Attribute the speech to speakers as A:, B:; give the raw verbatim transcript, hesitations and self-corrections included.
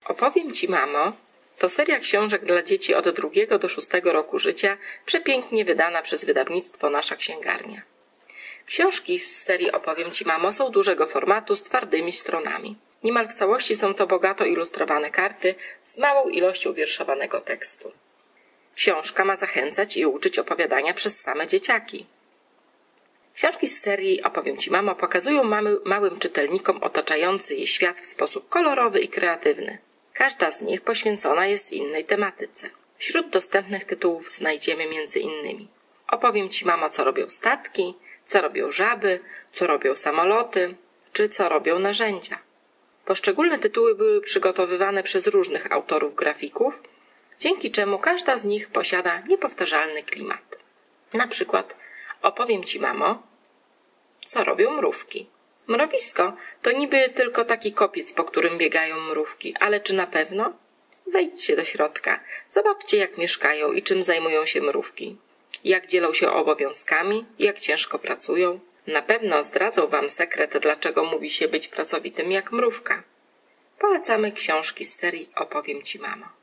A: Opowiem Ci, mamo, to seria książek dla dzieci od drugiego do szóstego roku życia, przepięknie wydana przez wydawnictwo Nasza Księgarnia. Książki z serii Opowiem Ci, mamo są dużego formatu z twardymi stronami. Niemal w całości są to bogato ilustrowane karty z małą ilością wierszowanego tekstu. Książka ma zachęcać i uczyć opowiadania przez same dzieciaki. Książki z serii Opowiem Ci, mamo pokazują mamy, małym czytelnikom otaczający je świat w sposób kolorowy i kreatywny. Każda z nich poświęcona jest innej tematyce. Wśród dostępnych tytułów znajdziemy między innymi Opowiem Ci, mamo, co robią statki, co robią żaby, co robią samoloty, czy co robią narzędzia. Poszczególne tytuły były przygotowywane przez różnych autorów grafików, dzięki czemu każda z nich posiada niepowtarzalny klimat. Na przykład Opowiem Ci, mamo, co robią mrówki. Mrowisko to niby tylko taki kopiec, po którym biegają mrówki, ale czy na pewno? Wejdźcie do środka, zobaczcie, jak mieszkają i czym zajmują się mrówki. Jak dzielą się obowiązkami, jak ciężko pracują. Na pewno zdradzą Wam sekret, dlaczego mówi się być pracowitym jak mrówka. Polecamy książki z serii Opowiem Ci, mamo.